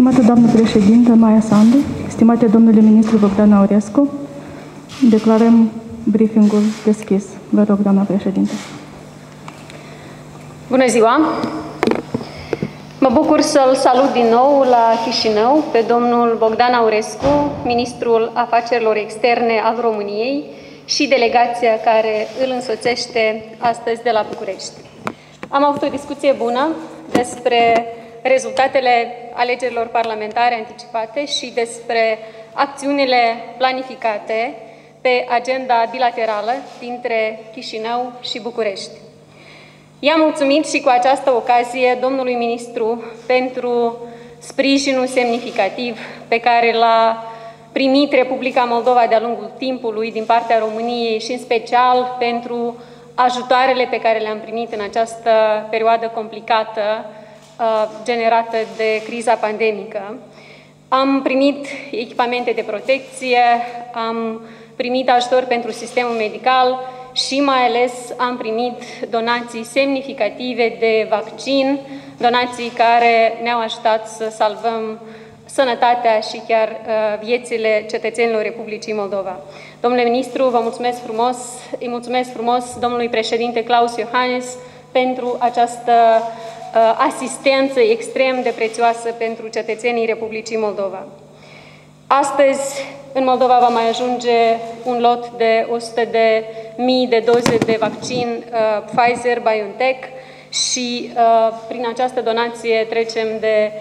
Stimată doamnă președintă Maia Sandu, stimate domnule ministru Bogdan Aurescu, declarăm briefingul deschis. Vă rog, doamna președintă. Bună ziua! Mă bucur să-l salut din nou la Chișinău pe domnul Bogdan Aurescu, ministrul afacerilor externe al României și delegația care îl însoțește astăzi de la București. Am avut o discuție bună despre rezultatele alegerilor parlamentare anticipate și despre acțiunile planificate pe agenda bilaterală dintre Chișinău și București. I-am mulțumit și cu această ocazie domnului ministru pentru sprijinul semnificativ pe care l-a primit Republica Moldova de-a lungul timpului din partea României și în special pentru ajutoarele pe care le-am primit în această perioadă complicată generată de criza pandemică. Am primit echipamente de protecție, am primit ajutor pentru sistemul medical și mai ales am primit donații semnificative de vaccin, donații care ne-au ajutat să salvăm sănătatea și chiar viețile cetățenilor Republicii Moldova. Domnule ministru, vă mulțumesc frumos, îi mulțumesc frumos domnului președinte Klaus Iohannis pentru această asistență extrem de prețioasă pentru cetățenii Republicii Moldova. Astăzi, în Moldova va mai ajunge un lot de 100.000 de doze de vaccin Pfizer-BioNTech și prin această donație trecem de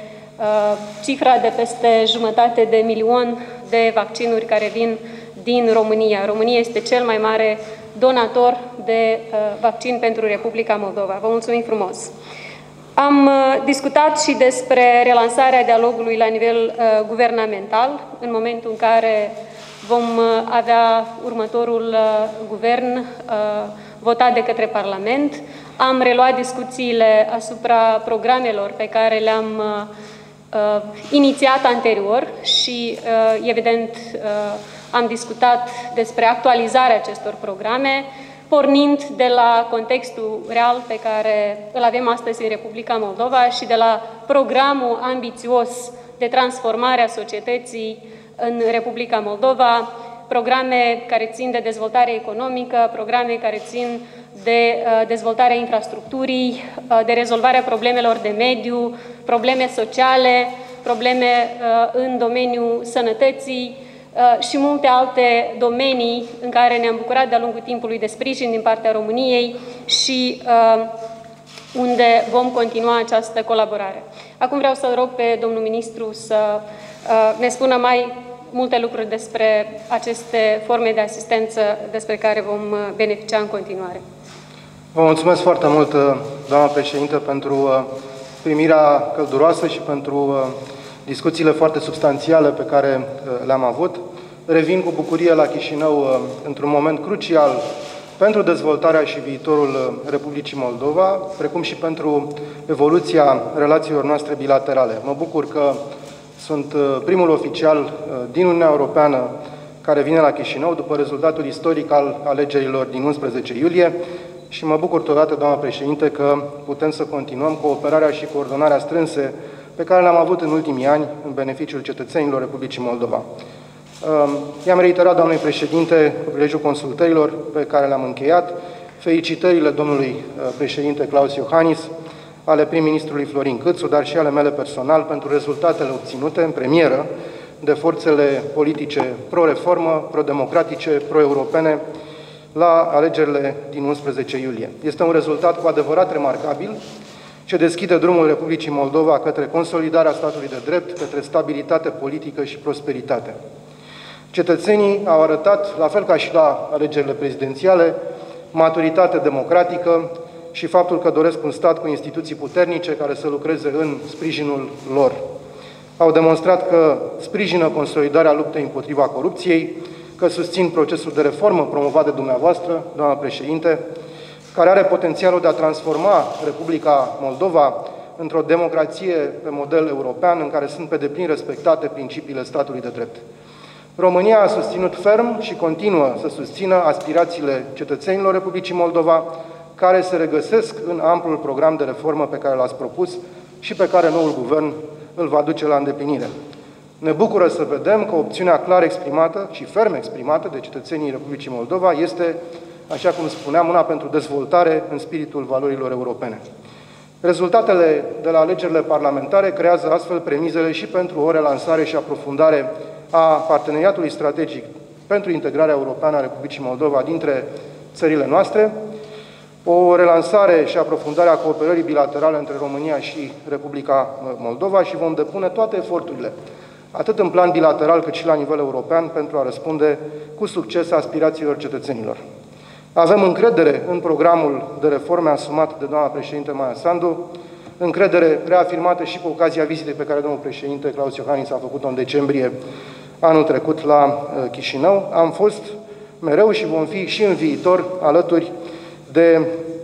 cifra de peste 500.000 de vaccinuri care vin din România. România este cel mai mare donator de vaccin pentru Republica Moldova. Vă mulțumim frumos! Am discutat și despre relansarea dialogului la nivel guvernamental, în momentul în care vom avea următorul guvern votat de către Parlament. Am reluat discuțiile asupra programelor pe care le-am inițiat anterior și, evident, am discutat despre actualizarea acestor programe, pornind de la contextul real pe care îl avem astăzi în Republica Moldova și de la programul ambițios de transformare a societății în Republica Moldova, programe care țin de dezvoltare economică, programe care țin de dezvoltarea infrastructurii, de rezolvarea problemelor de mediu, probleme sociale, probleme în domeniul sănătății, și multe alte domenii în care ne-am bucurat de-a lungul timpului de sprijin din partea României și unde vom continua această colaborare. Acum vreau să rog pe domnul ministru să ne spună mai multe lucruri despre aceste forme de asistență despre care vom beneficia în continuare. Vă mulțumesc foarte mult, doamna președintă, pentru primirea călduroasă și pentru discuțiile foarte substanțiale pe care le-am avut. Revin cu bucurie la Chișinău într-un moment crucial pentru dezvoltarea și viitorul Republicii Moldova, precum și pentru evoluția relațiilor noastre bilaterale. Mă bucur că sunt primul oficial din Uniunea Europeană care vine la Chișinău după rezultatul istoric al alegerilor din 11 iulie și mă bucur totodată, doamna președinte, că putem să continuăm cooperarea și coordonarea strânse pe care le-am avut în ultimii ani în beneficiul cetățenilor Republicii Moldova. I-am reiterat, doamnei președinte, cu prilejul consultărilor pe care le-am încheiat, felicitările domnului președinte Klaus Iohannis, ale prim-ministrului Florin Cîțu, dar și ale mele personal, pentru rezultatele obținute în premieră de forțele politice pro-reformă, pro-democratice, pro-europene la alegerile din 11 iulie. Este un rezultat cu adevărat remarcabil, ce deschide drumul Republicii Moldova către consolidarea statului de drept, către stabilitate politică și prosperitate. Cetățenii au arătat, la fel ca și la alegerile prezidențiale, maturitate democratică și faptul că doresc un stat cu instituții puternice care să lucreze în sprijinul lor. Au demonstrat că sprijină consolidarea luptei împotriva corupției, că susțin procesul de reformă promovat de dumneavoastră, doamna președinte, care are potențialul de a transforma Republica Moldova într-o democrație pe model european, în care sunt pe deplin respectate principiile statului de drept. România a susținut ferm și continuă să susțină aspirațiile cetățenilor Republicii Moldova, care se regăsesc în amplul program de reformă pe care l-ați propus și pe care noul guvern îl va duce la îndeplinire. Ne bucură să vedem că opțiunea clar exprimată și ferm exprimată de cetățenii Republicii Moldova este, așa cum spuneam, una pentru dezvoltare în spiritul valorilor europene. Rezultatele de la alegerile parlamentare creează astfel premizele și pentru o relansare și aprofundare a parteneriatului strategic pentru integrarea europeană a Republicii Moldova dintre țările noastre, o relansare și aprofundare a cooperării bilaterale între România și Republica Moldova și vom depune toate eforturile, atât în plan bilateral cât și la nivel european, pentru a răspunde cu succes aspirațiilor cetățenilor. Avem încredere în programul de reforme asumat de doamna președinte Maia Sandu, încredere reafirmată și cu ocazia vizitei pe care domnul președinte Klaus Iohannis a făcut-o în decembrie anul trecut la Chișinău. Am fost mereu și vom fi și în viitor alături de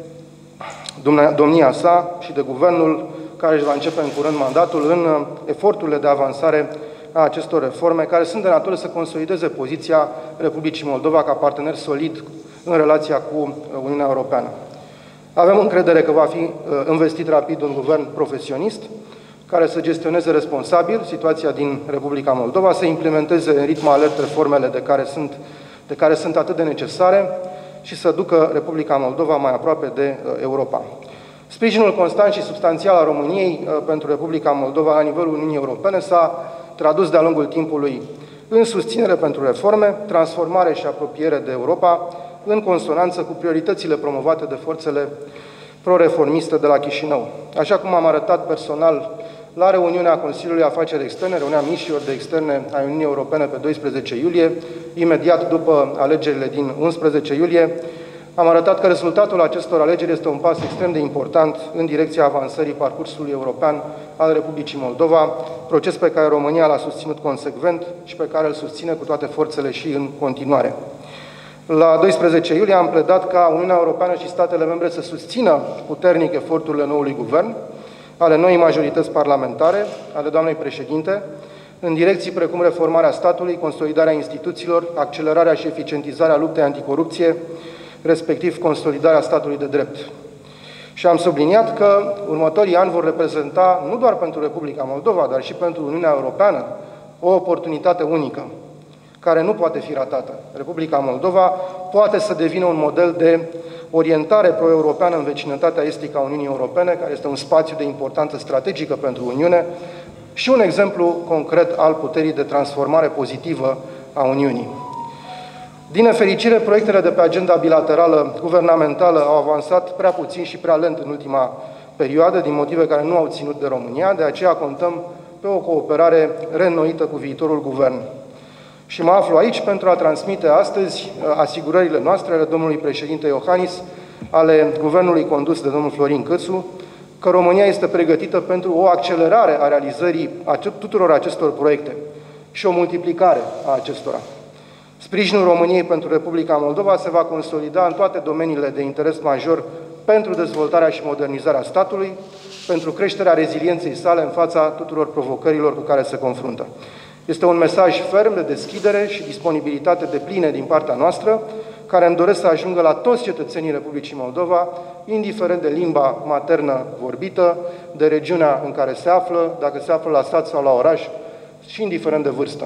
domnia sa și de guvernul care își va începe în curând mandatul în eforturile de avansare a acestor reforme, care sunt de natură să consolideze poziția Republicii Moldova ca partener solid în relația cu Uniunea Europeană. Avem încredere că va fi investit rapid un guvern profesionist, care să gestioneze responsabil situația din Republica Moldova, să implementeze în ritm alert reformele de care sunt atât de necesare și să ducă Republica Moldova mai aproape de Europa. Sprijinul constant și substanțial al României pentru Republica Moldova la nivelul Uniunii Europene s-a tradus de-a lungul timpului în susținere pentru reforme, transformare și apropiere de Europa, în consonanță cu prioritățile promovate de forțele pro-reformiste de la Chișinău. Așa cum am arătat personal la reuniunea Consiliului Afaceri Externe, reuniunea misiilor de externe a Uniunii Europene pe 12 iulie, imediat după alegerile din 11 iulie, am arătat că rezultatul acestor alegeri este un pas extrem de important în direcția avansării parcursului european al Republicii Moldova, proces pe care România l-a susținut consecvent și pe care îl susține cu toate forțele și în continuare. La 12 iulie am pledat ca Uniunea Europeană și statele membre să susțină puternic eforturile noului guvern, ale noii majorități parlamentare, ale doamnei președinte, în direcții precum reformarea statului, consolidarea instituțiilor, accelerarea și eficientizarea luptei anticorupție, respectiv consolidarea statului de drept. Și am subliniat că următorii ani vor reprezenta, nu doar pentru Republica Moldova, dar și pentru Uniunea Europeană, o oportunitate unică, care nu poate fi ratată. Republica Moldova poate să devină un model de orientare pro-europeană în vecinătatea estică a Uniunii Europene, care este un spațiu de importanță strategică pentru Uniune și un exemplu concret al puterii de transformare pozitivă a Uniunii. Din nefericire, proiectele de pe agenda bilaterală guvernamentală au avansat prea puțin și prea lent în ultima perioadă, din motive care nu au ținut de România, de aceea contăm pe o cooperare reînnoită cu viitorul guvern. Și mă aflu aici pentru a transmite astăzi asigurările noastre ale domnului președinte Iohannis, ale guvernului condus de domnul Florin Cățu, că România este pregătită pentru o accelerare a realizării tuturor acestor proiecte și o multiplicare a acestora. Sprijinul României pentru Republica Moldova se va consolida în toate domeniile de interes major pentru dezvoltarea și modernizarea statului, pentru creșterea rezilienței sale în fața tuturor provocărilor cu care se confruntă. Este un mesaj ferm de deschidere și disponibilitate depline din partea noastră, care îmi doresc să ajungă la toți cetățenii Republicii Moldova, indiferent de limba maternă vorbită, de regiunea în care se află, dacă se află la sat sau la oraș, și indiferent de vârstă.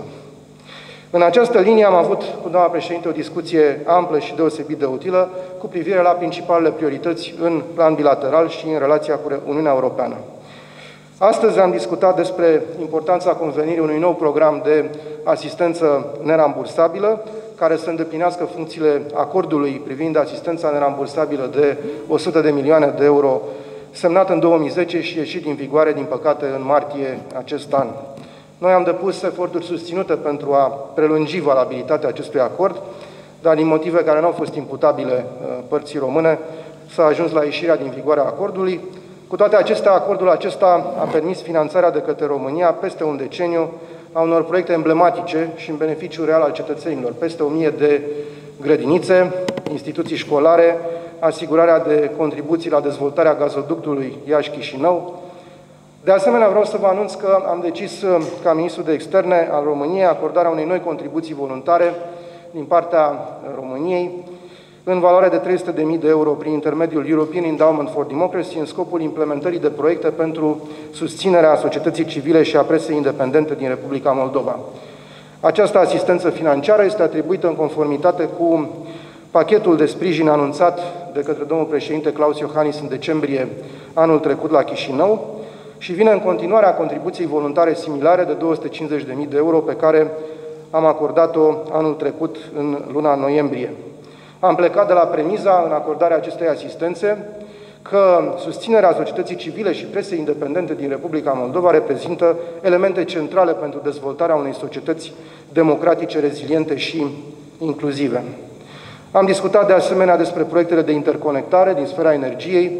În această linie am avut cu doamna președinte o discuție amplă și deosebit de utilă cu privire la principalele priorități în plan bilateral și în relația cu Uniunea Europeană. Astăzi am discutat despre importanța convenirii unui nou program de asistență nerambursabilă, care să îndeplinească funcțiile acordului privind asistența nerambursabilă de 100 de milioane de euro, semnat în 2010 și ieșit din vigoare, din păcate, în martie acest an. Noi am depus eforturi susținute pentru a prelungi valabilitatea acestui acord, dar din motive care nu au fost imputabile părții române, s-a ajuns la ieșirea din vigoare a acordului. Cu toate acestea, acordul acesta a permis finanțarea de către România peste un deceniu a unor proiecte emblematice și în beneficiu real al cetățenilor. Peste 1000 de grădinițe, instituții școlare, asigurarea de contribuții la dezvoltarea gazoductului Iași-Chișinău. De asemenea, vreau să vă anunț că am decis, ca ministru de externe al României, acordarea unei noi contribuții voluntare din partea României în valoare de 300.000 de euro prin intermediul European Endowment for Democracy în scopul implementării de proiecte pentru susținerea societății civile și a presei independente din Republica Moldova. Această asistență financiară este atribuită în conformitate cu pachetul de sprijin anunțat de către domnul președinte Klaus Iohannis în decembrie anul trecut la Chișinău și vine în continuare a contribuției voluntare similare de 250.000 de euro pe care am acordat-o anul trecut în luna noiembrie. Am plecat de la premiza în acordarea acestei asistențe că susținerea societății civile și presei independente din Republica Moldova reprezintă elemente centrale pentru dezvoltarea unei societăți democratice, reziliente și inclusive. Am discutat de asemenea despre proiectele de interconectare din sfera energiei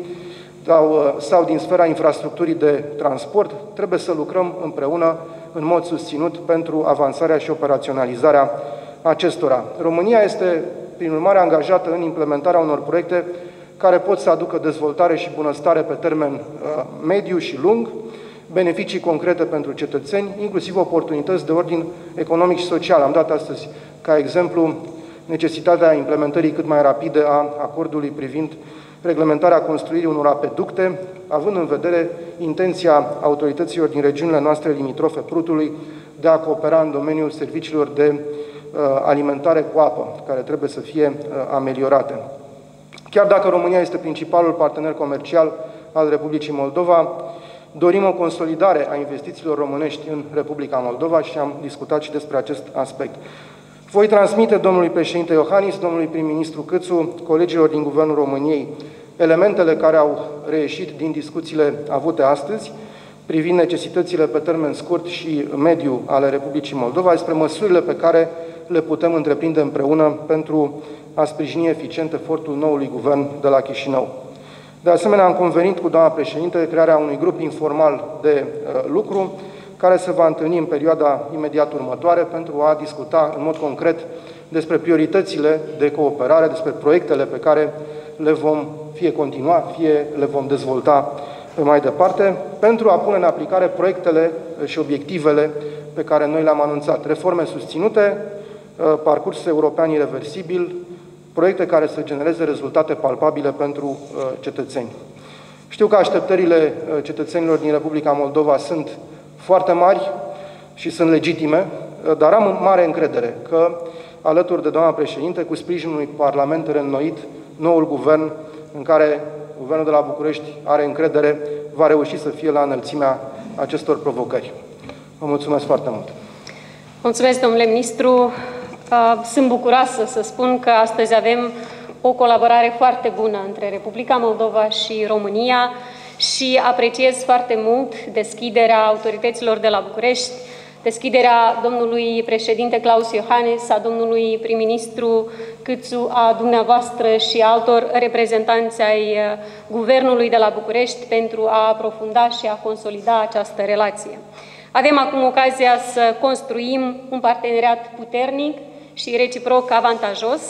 sau din sfera infrastructurii de transport. Trebuie să lucrăm împreună în mod susținut pentru avansarea și operaționalizarea acestora. România este, prin urmare, angajată în implementarea unor proiecte care pot să aducă dezvoltare și bunăstare pe termen mediu și lung, beneficii concrete pentru cetățeni, inclusiv oportunități de ordin economic și social. Am dat astăzi, ca exemplu, necesitatea implementării cât mai rapide a acordului privind reglementarea construirii unor apeducte, având în vedere intenția autorităților din regiunile noastre limitrofe Prutului de a coopera în domeniul serviciilor de alimentare cu apă, care trebuie să fie ameliorate. Chiar dacă România este principalul partener comercial al Republicii Moldova, dorim o consolidare a investițiilor românești în Republica Moldova și am discutat și despre acest aspect. Voi transmite domnului președinte Iohannis, domnului prim-ministru Câțu, colegilor din Guvernul României, elementele care au reieșit din discuțiile avute astăzi, privind necesitățile pe termen scurt și mediu ale Republicii Moldova, despre măsurile pe care le putem întreprinde împreună pentru a sprijini eficient efortul noului guvern de la Chișinău. De asemenea, am convenit cu doamna președinte crearea unui grup informal de lucru care se va întâlni în perioada imediat următoare pentru a discuta în mod concret despre prioritățile de cooperare, despre proiectele pe care le vom fie continua, fie le vom dezvolta pe mai departe, pentru a pune în aplicare proiectele și obiectivele pe care noi le-am anunțat. Reforme susținute, parcurs european irreversibil, proiecte care să genereze rezultate palpabile pentru cetățeni. Știu că așteptările cetățenilor din Republica Moldova sunt foarte mari și sunt legitime, dar am mare încredere că, alături de doamna președinte, cu sprijinul unui Parlament reînnoit, noul guvern, în care Guvernul de la București are încredere, va reuși să fie la înălțimea acestor provocări. Vă mulțumesc foarte mult! Mulțumesc, domnule ministru! Sunt bucuroasă să spun că astăzi avem o colaborare foarte bună între Republica Moldova și România și apreciez foarte mult deschiderea autorităților de la București, deschiderea domnului președinte Klaus Iohannis, a domnului prim-ministru Câțu, a dumneavoastră și altor reprezentanți ai Guvernului de la București pentru a aprofunda și a consolida această relație. Avem acum ocazia să construim un parteneriat puternic și reciproc avantajos,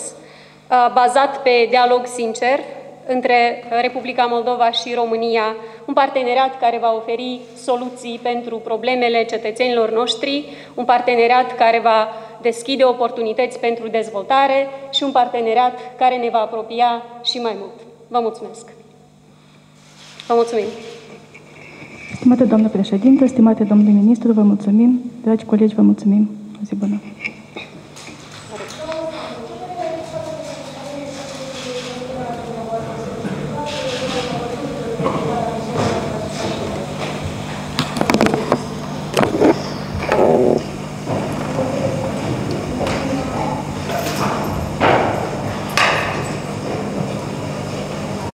bazat pe dialog sincer între Republica Moldova și România, un parteneriat care va oferi soluții pentru problemele cetățenilor noștri, un parteneriat care va deschide oportunități pentru dezvoltare și un parteneriat care ne va apropia și mai mult. Vă mulțumesc! Vă mulțumim! Stimată doamnă președintă, stimate domnule ministru, vă mulțumim. Dragi colegi, vă mulțumim. O zi bună!